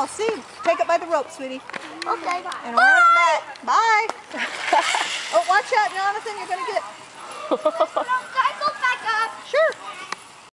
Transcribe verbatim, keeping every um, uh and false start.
I'll see. Take it by the rope, sweetie. Okay. And run it back. Bye. Oh, watch out, Jonathan. You're going to get